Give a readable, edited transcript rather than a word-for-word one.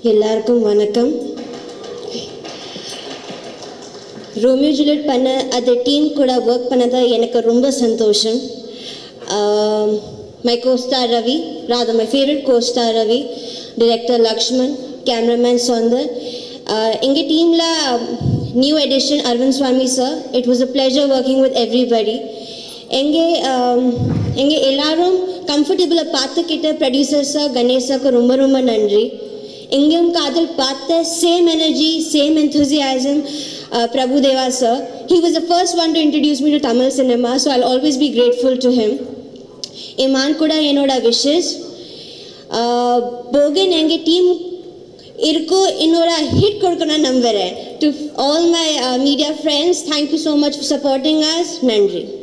எல்லாருக்கும் வணக்கம். Romeo Juliet பண்ண அந்த டீம் கூட ஒர்க் பண்ணது எனக்கு ரொம்ப சந்தோஷம். My co-star Ravi, rather my favorite co-star Ravi, Director Laxman, cameraman Sundar. Inge team la new addition Aravindh Samy sir. It was a pleasure working with everybody. Inge ellarum comfortable paathukitta producer sir Ganesh sir ku romba romba nandri. Ingum Kadal Patha, same energy, same enthusiasm, Prabhu Deva sir. He was the first one to introduce me to Tamil cinema, so I'll always be grateful to him. Iman Kuda Enoda wishes. Bogan enge team irko inoda hit kodukana nambare. To all my media friends, thank you so much for supporting us. Nandri.